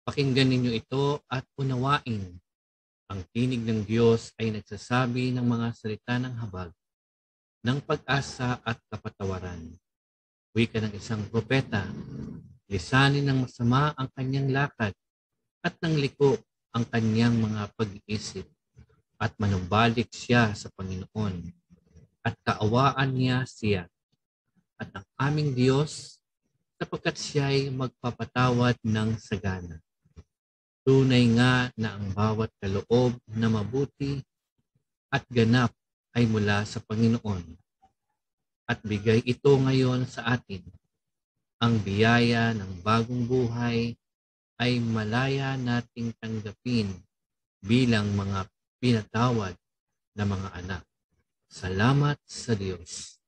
Pakinggan ninyo ito at unawain. Ang tinig ng Diyos ay nagsasabi ng mga salita ng habag, ng pag-asa at kapatawaran. Wika ng isang propeta, lisanin ng masama ang kanyang lakad at ng liko ang kanyang mga pag-iisip at manumbalik siya sa Panginoon at kaawaan niya siya at ang aming Diyos sapagkat siya'y magpapatawad ng sagana. Tunay nga na ang bawat kaloob na mabuti at ganap ay mula sa Panginoon at bigay ito ngayon sa atin. Ang biyaya ng bagong buhay ay malaya nating tanggapin bilang mga pinatawad na mga anak. Salamat sa Diyos.